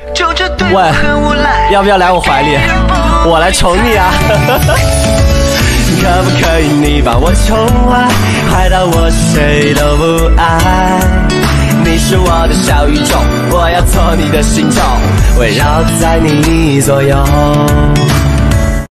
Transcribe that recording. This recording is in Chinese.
喂，要不要来我怀里？我来宠你啊！可不可以你把我宠坏，坏到我谁都不爱？你是我的小宇宙，我要做你的星球，围绕在你左右。